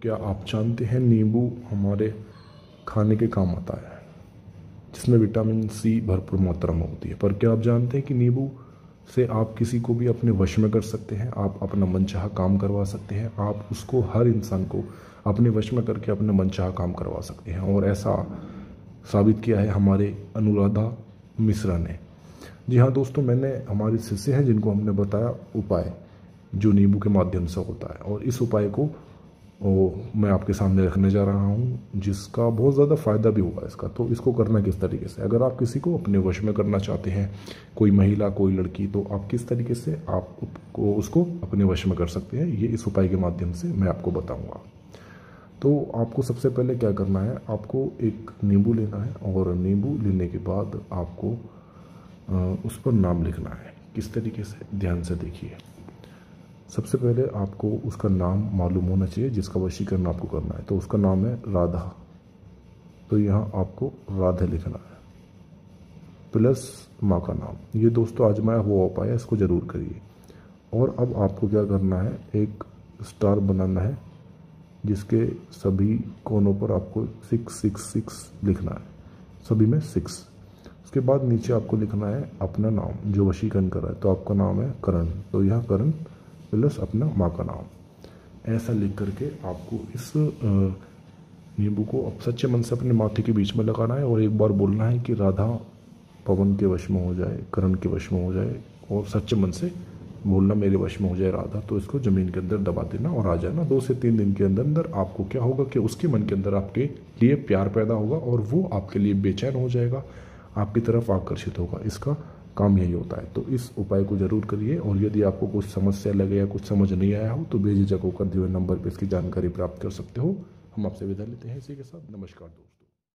क्या आप जानते हैं नींबू हमारे खाने के काम आता है, जिसमें विटामिन सी भरपूर मात्रा में होती है। पर क्या आप जानते हैं कि नींबू से आप किसी को भी अपने वश में कर सकते हैं, आप अपना मनचाहा काम करवा सकते हैं, आप उसको, हर इंसान को अपने वश में करके अपने मनचाहा काम करवा सकते हैं। और ऐसा साबित किया है हमारे अनुराधा मिश्रा ने। जी हाँ दोस्तों, मैंने हमारे शिष्य हैं जिनको हमने बताया उपाय जो नींबू के माध्यम से होता है, और इस उपाय को मैं आपके सामने रखने जा रहा हूँ, जिसका बहुत ज़्यादा फ़ायदा भी होगा इसका। तो इसको करना किस तरीके से, अगर आप किसी को अपने वश में करना चाहते हैं, कोई महिला कोई लड़की, तो आप किस तरीके से आप उसको अपने वश में कर सकते हैं, ये इस उपाय के माध्यम से मैं आपको बताऊँगा। तो आपको सबसे पहले क्या करना है, आपको एक नींबू लेना है, और नींबू लेने के बाद आपको उस पर नाम लिखना है। किस तरीके से, ध्यान से देखिए। सबसे पहले आपको उसका नाम मालूम होना चाहिए जिसका वशीकरण आपको करना है। तो उसका नाम है राधा, तो यहाँ आपको राधा लिखना है प्लस माँ का नाम। ये दोस्तों आजमाया हुआ उपाय है, इसको ज़रूर करिए। और अब आपको क्या करना है, एक स्टार बनाना है जिसके सभी कोनों पर आपको 666 लिखना है, सभी में 6। उसके बाद नीचे आपको लिखना है अपना नाम जो वशीकरण कर रहा है। तो आपका नाम है करण, तो यह करण प्लस अपना माँ का नाम। ऐसा लिख करके आपको इस नींबू को अब सच्चे मन से अपने माथे के बीच में लगाना है, और एक बार बोलना है कि राधा पवन के वश में हो जाए, करण के वश में हो जाए, और सच्चे मन से बोलना मेरे वश में हो जाए राधा। तो इसको ज़मीन के अंदर दबा देना और आ जाना। 2 से 3 दिन के अंदर अंदर आपको क्या होगा कि उसके मन के अंदर आपके लिए प्यार पैदा होगा, और वो आपके लिए बेचैन हो जाएगा, आपकी तरफ आकर्षित होगा। इसका काम यही होता है। तो इस उपाय को ज़रूर करिए, और यदि आपको कुछ समस्या लगे या कुछ समझ नहीं आया हो तो बेझिझक होकर दिए हुए नंबर पर इसकी जानकारी प्राप्त कर सकते हो। हम आपसे विदा लेते हैं इसी के साथ। नमस्कार दोस्तों।